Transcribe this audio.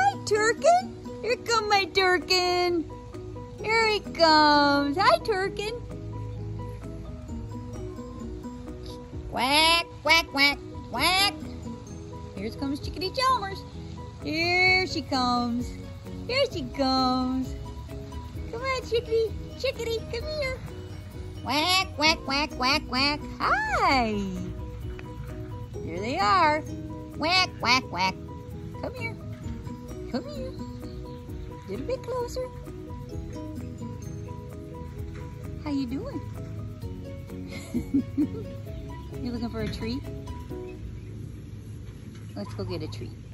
Hi, Turken. Here come my Turken. Here he comes. Hi, Turken. Quack, quack, quack, quack. Here comes Chickedy Chalmers. Here she comes. Here she comes. Come on, Chickedy. Chickedy, come here. Quack, quack, quack, quack, quack. Hi. Here they are. Quack, quack, quack. Come here. Come here. A little bit closer. How you doing? You looking for a treat? Let's go get a treat.